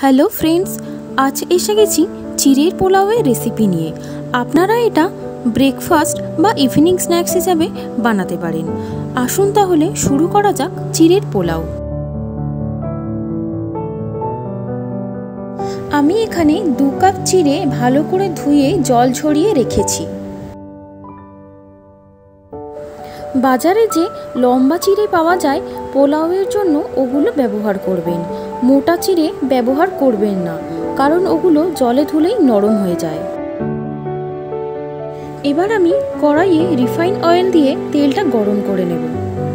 Hello friends, আজ এসে গেছি চিড়ের পোলাওয়ের রেসিপি নিয়ে। আপনারা এটা ব্রেকফাস্ট বা ইভিনিং স্ন্যাক্স হিসাবে বানাতে পারেন। আসুন তাহলে শুরু করা যাক চিড়ের পোলাও। আমি এখানে 2 কাপ চিড়ে ভালো করে ধুয়ে জল ঝরিয়ে রেখেছি। বাজারে যে লম্বা চিড়ে পাওয়া যায় পোলাওয়ের জন্য, ওগুলো ব্যবহার করবেন। মোটা চিড়ে ব্যবহার করবেন না, কারণ ওগুলো জলে ধুলেই নরম হয়ে যায়। এবার আমি কড়াইয়ে রিফাইন অয়েল দিয়ে তেলটা গরম করে নেব।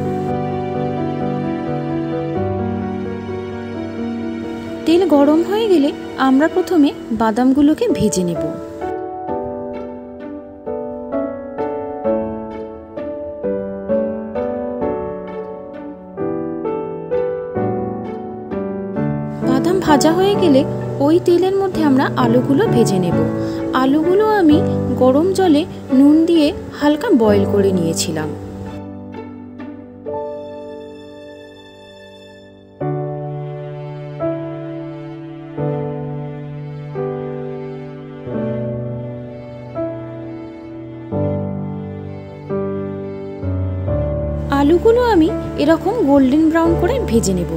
তেল গরম হয়ে গেলে আমরা প্রথমে বাদামগুলোকে ভেজে নেব। বাদাম ভাজা হয়ে গেলে ওই তেলের মধ্যে আমরা আলুগুলো ভেজে নেব। আলুগুলো আমি গরম জলে নুন দিয়ে হালকা বয়েল করে নিয়েছিলাম। আলুগুলো আমি এরকম গোল্ডেন ব্রাউন করে ভেজে নেব।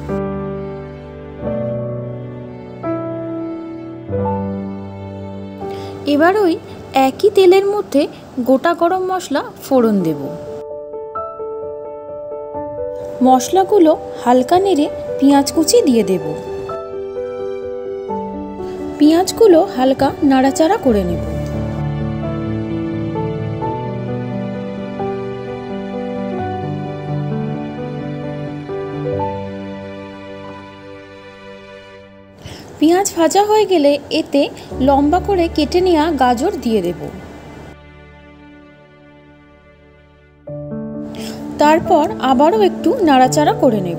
এবার ওই একই তেলের মধ্যে গোটা গরম মশলা ফোড়ন দেব। মশলাগুলো হালকা নেড়ে পেঁয়াজ কুচি দিয়ে দেব। পেঁয়াজগুলো হালকা নাড়াচাড়া করে নেব। পেঁয়াজ ভাজা হয়ে গেলে এতে লম্বা করে কেটে নেওয়া গাজর দিয়ে দেব। তারপর আবারও একটু নাড়াচাড়া করে নেব।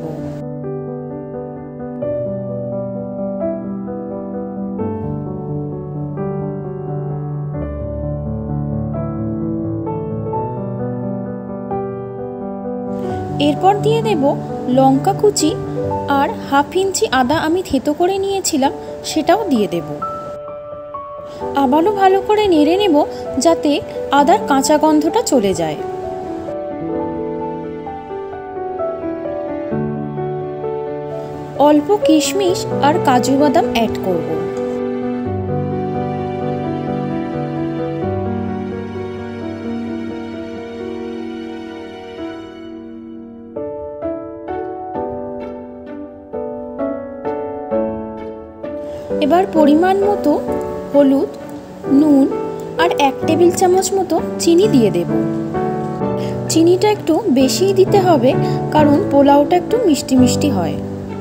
এরপর দিয়ে দেব লঙ্কা কুচি আর হাফ ইঞ্চি আদা আমি থেতো করে নিয়েছিলাম, সেটাও দিয়ে দেব। আবারও ভালো করে নেড়ে নেব যাতে আদার কাঁচা গন্ধটা চলে যায়। অল্প কিশমিশ আর কাজু বাদাম অ্যাড করব। এবার পরিমাণ মতো হলুদ, নুন আর 1 টেবিল চামচ মতো চিনি দিয়ে দেব। চিনিটা একটু বেশিই দিতে হবে, কারণ পোলাওটা একটু মিষ্টি মিষ্টি হয়।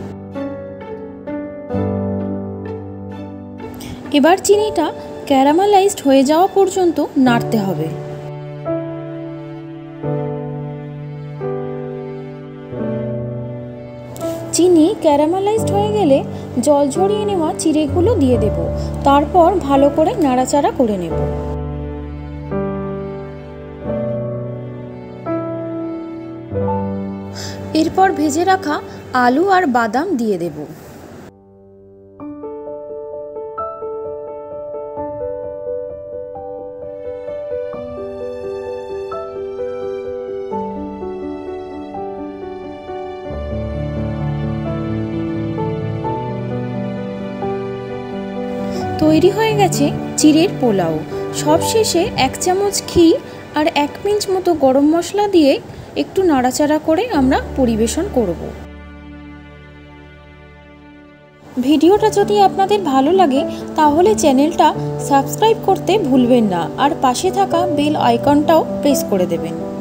এবার চিনিটা ক্যারামেলাইজড হয়ে যাওয়া পর্যন্ত নাড়তে হবে। চিনি ক্যারামেলাইজড হয়ে গেলে জল ঝরিয়ে নেওয়া চিড়েগুলো দিয়ে দেব। তারপর ভালো করে নাড়াচাড়া করে নেব। এরপর ভেজে রাখা আলু আর বাদাম দিয়ে দেব। তৈরি হয়ে গেছে চিড়ের পোলাও। সবশেষে 1 চামচ ঘি আর 1 পিঞ্চ মতো গরম মশলা দিয়ে একটু নাড়াচাড়া করে আমরা পরিবেশন করব। ভিডিওটা যদি আপনাদের ভালো লাগে তাহলে চ্যানেলটা সাবস্ক্রাইব করতে ভুলবেন না, আর পাশে থাকা বেল আইকনটাও প্রেস করে দেবেন।